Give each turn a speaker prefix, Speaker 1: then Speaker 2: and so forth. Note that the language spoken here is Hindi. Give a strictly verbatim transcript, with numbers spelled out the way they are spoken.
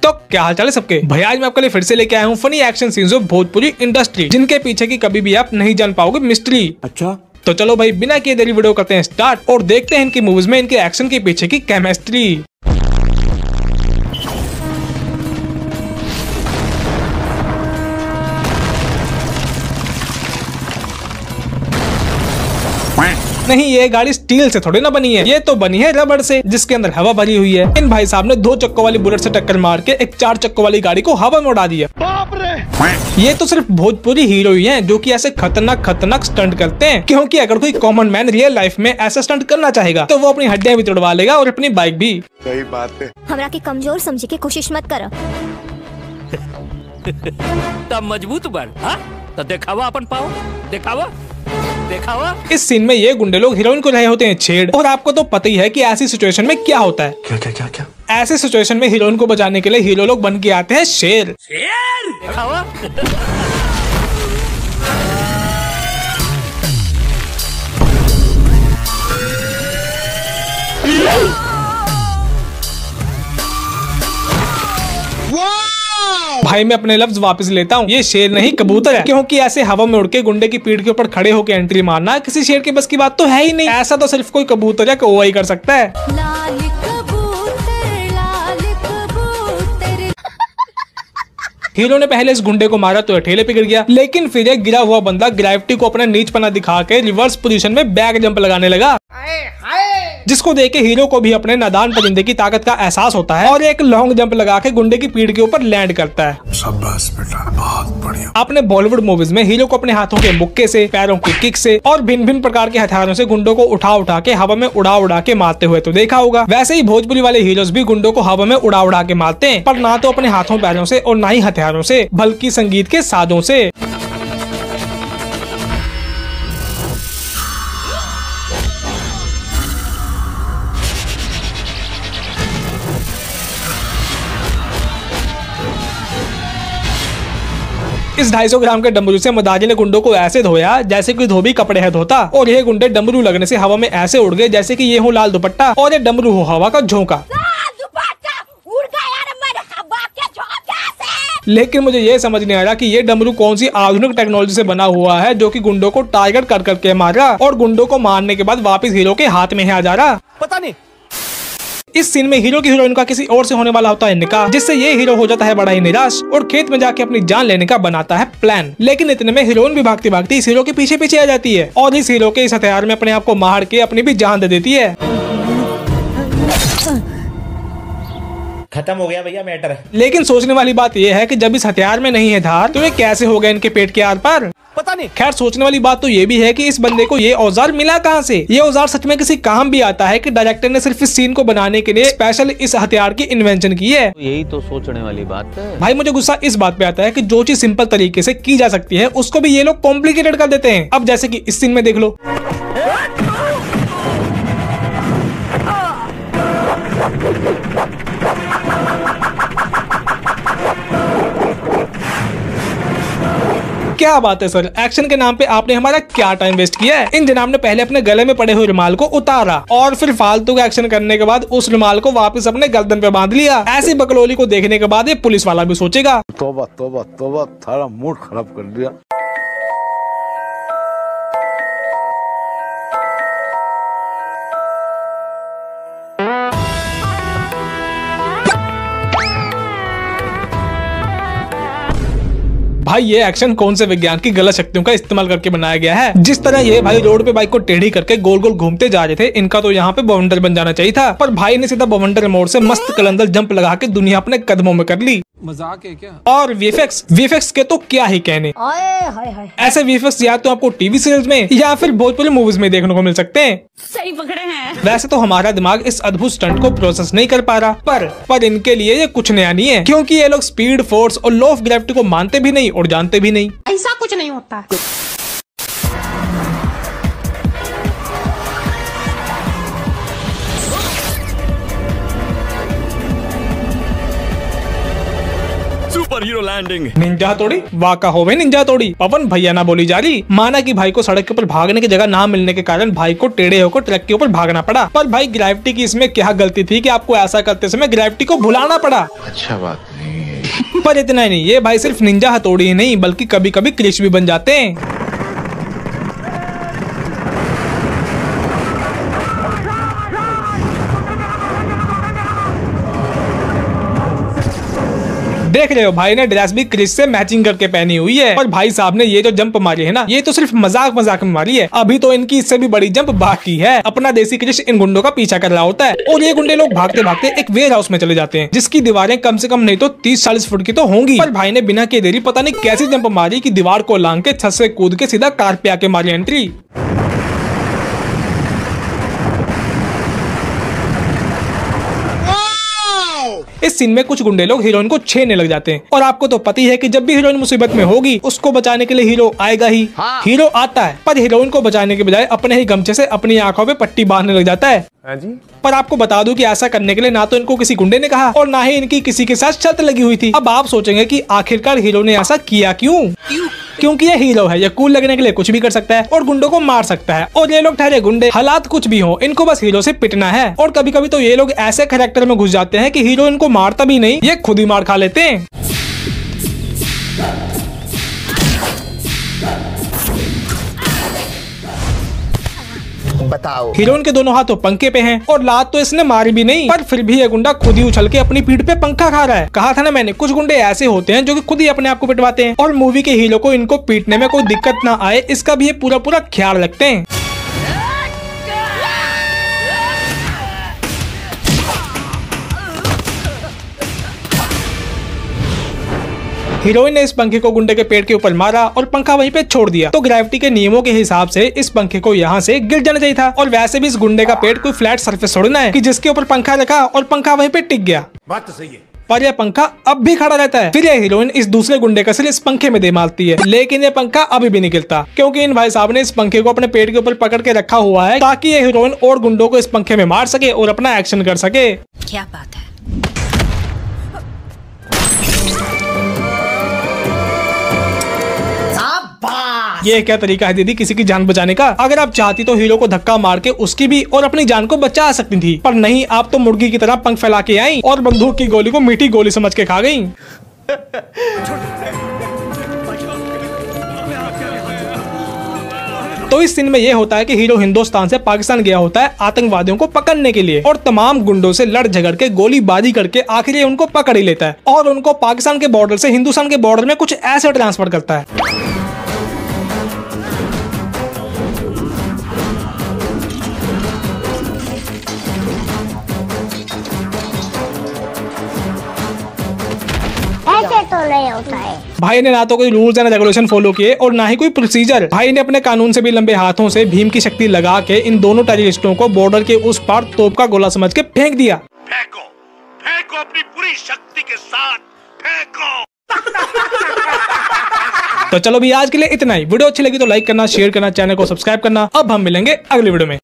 Speaker 1: तो क्या हाल चाल है सबके भाई, आज मैं आपके लिए फिर से लेके आया हूँ funny action scenes of Bhojpuri industry, जिनके पीछे की कभी भी आप नहीं जान पाओगे मिस्ट्री। अच्छा तो चलो भाई बिना किए देरी वीडियो करते हैं स्टार्ट और देखते हैं इनकी मूवीज में इनके एक्शन के पीछे की केमिस्ट्री। नहीं, ये गाड़ी स्टील से थोड़ी ना बनी है, ये तो बनी है रबड़ से, जिसके अंदर हवा भरी हुई है। इन भाई साहब ने दो चक्कों वाली बुलेट से टक्कर मार के एक चार चक्कों वाली गाड़ी को हवा में उड़ा दिया। बाप रे! ये तो सिर्फ भोजपुरी हीरो ही हैं जो कि ऐसे खतरनाक खतरनाक स्टंट करते हैं, क्योंकि अगर कोई कॉमन मैन रियल लाइफ में ऐसा स्टंट करना चाहेगा तो वो अपनी हड्डियां भी तोड़वा लेगा और अपनी बाइक भी।
Speaker 2: सही बात है।
Speaker 3: हमरा के कमजोर समझे के कोशिश मत करो।
Speaker 4: तब मजबूत बन, हाँ? तो दिखावा अपन पाओ, दिखावा दिखावा।
Speaker 1: इस सीन में ये गुंडे लोग हीरोइन को रहे होते हैं छेड़, और आपको तो पता ही है कि ऐसी सिचुएशन में क्या होता है।
Speaker 2: क्या क्या क्या क्या?
Speaker 1: ऐसे सिचुएशन में हीरोइन को बचाने के लिए हीरो लोग बन के आते हैं शेर।
Speaker 4: शेर दिखावा। भाई मैं अपने लफ्ज वापस लेता हूँ, ये शेर नहीं कबूतर है, क्योंकि ऐसे हवा में उड़ के गुंडे की पीठ के ऊपर खड़े होकर एंट्री मारना किसी शेर के बस की बात तो है ही नहीं। ऐसा तो सिर्फ कोई कबूतर या कौवा ही कर सकता है।
Speaker 3: लाल कबूतर, लाल कबूतर।
Speaker 1: हीरो ने पहले इस गुंडे को मारा तो ठेले पे गिर गया, लेकिन फिर एक गिरा हुआ बंदा ग्रेविटी को अपना नीचपना दिखा के रिवर्स पोजीशन में बैक जंप लगाने लगा, जिसको देख के हीरो को भी अपने नादान परिंदे की ताकत का एहसास होता है और एक लॉन्ग जंप लगा के गुंडे की पीठ के ऊपर लैंड करता है।
Speaker 2: शाबाश बेटा, बहुत बढ़िया।
Speaker 1: आपने बॉलीवुड मूवीज में हीरो को अपने हाथों के मुक्के से, पैरों की किक से और भिन्न भिन्न प्रकार के हथियारों से गुंडों को उठा उठा के हवा में उड़ा उड़ा के मारते हुए तो देखा होगा। वैसे ही भोजपुरी वाले हीरोज भी गुंडों को हवा में उड़ा उड़ा के मारते हैं, पर ना तो अपने हाथों पैरों से और ना ही हथियारों से, बल्कि संगीत के साजों से। इस ढाई सौ ग्राम के डमरू से मदाजी ने गुंडों को ऐसे धोया जैसे कोई धोबी कपड़े है धोता, और ये गुंडे डमरू लगने से हवा में ऐसे उड़ गए जैसे कि ये हो लाल दुपट्टा और ये डमरू हो हवा का झोंका। लेकिन मुझे ये समझ नहीं आ रहा कि ये डमरू कौन सी आधुनिक टेक्नोलॉजी से बना हुआ है जो कि गुंडों को टारगेट कर करके मार रहा और गुंडों को मारने के बाद वापस हीरो के हाथ में ही आ जा रहा।
Speaker 4: पता नहीं।
Speaker 1: इस सीन में हीरो की हीरोइन का किसी और से होने वाला होता है निकाह, जिससे ये हीरो हो जाता है बड़ा ही निराश और खेत में जाके अपनी जान लेने का बनाता है प्लान। लेकिन इतने में हीरोइन भी भागती भागती इस हीरो के पीछे पीछे आ जाती है और इस हीरो के इस हथियार में अपने आप को मार के अपनी भी जान दे देती है।
Speaker 5: खत्म हो गया भैया मैटर।
Speaker 1: लेकिन सोचने वाली बात यह है कि जब इस हथियार में नहीं है धार तो ये कैसे हो गया इनके पेट के आर पार,
Speaker 4: पता नहीं।
Speaker 1: खैर सोचने वाली बात तो ये भी है कि इस बंदे को ये औजार मिला कहाँ से। ये औजार सच में किसी काम भी आता है कि डायरेक्टर ने सिर्फ इस सीन को बनाने के लिए स्पेशल इस हथियार की इन्वेंशन की है।
Speaker 6: यही तो सोचने वाली बात है
Speaker 1: भाई। मुझे गुस्सा इस बात पे आता है कि जो चीज सिंपल तरीके से की जा सकती है उसको भी ये लोग कॉम्प्लिकेटेड कर देते हैं। अब जैसे कि इस सीन में देख लो, क्या बात है सर, एक्शन के नाम पे आपने हमारा क्या टाइम वेस्ट किया है। इन जनाब ने पहले अपने गले में पड़े हुए रुमाल को उतारा और फिर फालतू का एक्शन करने के बाद उस रुमाल को वापस अपने गर्दन पे बांध लिया। ऐसी बकलोली को देखने के बाद ये पुलिस वाला भी सोचेगा
Speaker 2: तोबा तोबा तोबा, थारा मूड खराब कर दिया।
Speaker 1: भाई ये एक्शन कौन से विज्ञान की गलत शक्तियों का इस्तेमाल करके बनाया गया है। जिस तरह ये भाई रोड पे बाइक को टेढ़ी करके गोल गोल घूमते जा रहे थे, इनका तो यहाँ पे बवंडर बन जाना चाहिए था, पर भाई ने सीधा बवंडर मोड़ से मस्त कलंदर जंप लगा के दुनिया अपने कदमों में कर ली।
Speaker 7: मजाक है क्या?
Speaker 1: और वीएफएक्स वीएफएक्स के तो क्या ही कहने।
Speaker 3: हाय हाय हाय।
Speaker 1: ऐसे वीएफएक्स या तो आपको टीवी सीरियल्स में या फिर भोजपुरी मूवीज में देखने को मिल सकते हैं।
Speaker 3: सही पकड़े हैं।
Speaker 1: वैसे तो हमारा दिमाग इस अद्भुत स्टंट को प्रोसेस नहीं कर पा रहा, पर पर इनके लिए ये कुछ नया नहीं है, क्योंकि ये लोग स्पीड, फोर्स और लॉ ऑफ ग्रेविटी को मानते भी नहीं और जानते भी नहीं।
Speaker 3: ऐसा कुछ नहीं होता।
Speaker 7: Super hero landing.
Speaker 1: निंजा हथौड़ी वाका हो गई निंजा हथौड़ी। पवन भैया ना बोली जा रही। माना कि भाई को सड़क के ऊपर भागने की जगह ना मिलने के कारण भाई को टेढ़े होकर ट्रक के ऊपर भागना पड़ा। पर भाई ग्रेविटी की इसमें क्या गलती थी कि आपको ऐसा करते समय ग्रेविटी को भुलाना पड़ा।
Speaker 2: अच्छा बात नहीं है।
Speaker 1: पर इतना ही नहीं, ये भाई सिर्फ निंजा हथौड़ी ही नहीं बल्कि कभी कभी क्रिश भी बन जाते हैं। देख रहे हो भाई ने ड्रेस भी क्रिश से मैचिंग करके पहनी हुई है। और भाई साहब ने ये जो जंप मारी है ना, ये तो सिर्फ मजाक मजाक में मारी है। अभी तो इनकी इससे भी बड़ी जंप बाकी है। अपना देसी क्रिश इन गुंडों का पीछा कर रहा होता है और ये गुंडे लोग भागते भागते एक वेयर हाउस में चले जाते हैं जिसकी दीवारें कम से कम नहीं तो तीस चालीस फुट की तो होंगी। पर भाई ने बिना के देरी पता नहीं कैसी जंप मारी कि दीवार को लांग के छत से कूद के सीधा कार पे आके मारी एंट्री। इस सीन में कुछ गुंडे लोग हीरोइन को छेड़ने लग जाते हैं और आपको तो पता ही है कि जब भी हीरोइन मुसीबत में होगी उसको बचाने के लिए हीरो आएगा ही। हाँ। हीरो आता है पर हीरोइन को बचाने के बजाय अपने ही गमछे से अपनी आंखों पे पट्टी बांधने लग जाता है। हाँ जी। पर आपको बता दूं कि ऐसा करने के लिए ना तो इनको किसी गुंडे ने कहा और ना ही इनकी किसी के साथ शर्त लगी हुई थी। अब आप सोचेंगे कि आखिरकार हीरो ने ऐसा किया क्यों? क्योंकि ये हीरो है, ये कूल लगने के लिए कुछ भी कर सकता है और गुंडों को मार सकता है। और ये लोग ठहरे गुंडे, हालात कुछ भी हो, इनको बस हीरो से पिटना है। और कभी कभी तो ये लोग ऐसे कैरेक्टर में घुस जाते हैं कि हीरो इनको मारता भी नहीं, ये खुद ही मार खा लेते हैं।
Speaker 5: बताओ।
Speaker 1: हीरोइन के दोनों हाथों पंखे पे हैं और लात तो इसने मारी भी नहीं, पर फिर भी ये गुंडा खुद ही उछल के अपनी पीठ पे पंखा खा रहा है। कहा था ना मैंने, कुछ गुंडे ऐसे होते हैं जो कि खुद ही अपने आप को पिटवाते हैं और मूवी के हीरो को इनको पीटने में कोई दिक्कत ना आए इसका भी ये पूरा पूरा ख्याल रखते हैं। हीरोइन ने इस पंखे को गुंडे के पेट के ऊपर मारा और पंखा वहीं पे छोड़ दिया। तो ग्रेविटी के नियमों के हिसाब से इस पंखे को यहाँ से गिर जाना चाहिए था। और वैसे भी इस गुंडे का पेट कोई फ्लैट सरफेस छोड़ना है कि जिसके ऊपर पंखा रखा और पंखा वहीं पे टिक गया।
Speaker 2: बात तो सही है।
Speaker 1: पर यह पंखा अब भी खड़ा रहता है। फिर यह हीरोइन इस दूसरे गुंडे का सिर इस पंखे में दे मारती है, लेकिन यह पंखा अभी भी नहीं गिरता क्योंकि इन भाई साहब ने इस पंखे को अपने पेट के ऊपर पकड़ के रखा हुआ है ताकि ये हीरोइन और गुंडों को इस पंखे में मार सके और अपना एक्शन कर सके।
Speaker 3: क्या बात है।
Speaker 1: ये क्या तरीका है दीदी किसी की जान बचाने का? अगर आप चाहती तो हीरो को धक्का मार के उसकी भी और अपनी जान को बचा सकती थी, पर नहीं, आप तो मुर्गी की तरह पंख फैला के आई और बंदूक की गोली को मीठी गोली समझ के खा गई। तो इस सीन में ये होता है कि हीरो हिंदुस्तान से पाकिस्तान गया होता है आतंकवादियों को पकड़ने के लिए और तमाम गुंडों से लड़ झगड़ के गोलीबारी करके आखिर ये उनको पकड़ ही लेता है और उनको पाकिस्तान के बॉर्डर से हिंदुस्तान के बॉर्डर में कुछ ऐसे ट्रांसफर करता है।
Speaker 8: ऐसे तो नहीं होता है।
Speaker 1: भाई ने ना तो कोई रूल्स एंड रेगुलेशन फॉलो किए और ना ही कोई प्रोसीजर। भाई ने अपने कानून से भी लंबे हाथों से भीम की शक्ति लगा के इन दोनों टेररिस्टों को बॉर्डर के उस पार तोप का गोला समझ के फेंक दिया।
Speaker 2: फेंको, फेंको अपनी पूरी शक्ति के साथ फेंको।
Speaker 1: तो चलो भी आज के लिए इतना ही। वीडियो अच्छी लगी तो लाइक करना, शेयर करना, चैनल को सब्सक्राइब करना। अब हम मिलेंगे अगली वीडियो में।